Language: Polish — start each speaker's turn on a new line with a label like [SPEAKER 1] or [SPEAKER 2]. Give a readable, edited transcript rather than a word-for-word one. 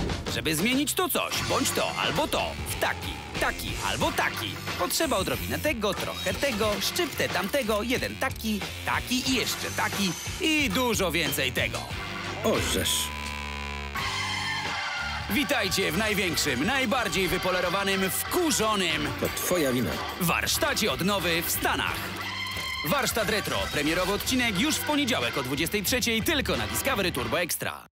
[SPEAKER 1] Żeby zmienić to coś, bądź to albo to, w taki albo taki, potrzeba odrobinę tego, trochę tego, szczyptę tamtego, jeden taki i jeszcze taki i dużo więcej tego.
[SPEAKER 2] Orzesz.
[SPEAKER 1] Witajcie w największym, najbardziej wypolerowanym, wkurzonym
[SPEAKER 2] To twoja wina.
[SPEAKER 1] warsztacie odnowy w Stanach. Warsztat Retro, premierowy odcinek już w poniedziałek o 23:00 tylko na Discovery Turbo Extra.